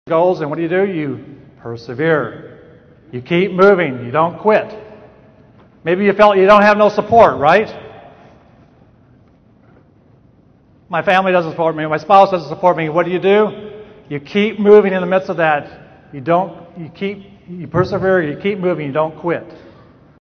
goals, and what do? You persevere. You keep moving. You don't quit. Maybe you felt you don't have no support, right? My family doesn't support me. My spouse doesn't support me. What do? You keep moving in the midst of that. You persevere. You keep moving. You don't quit.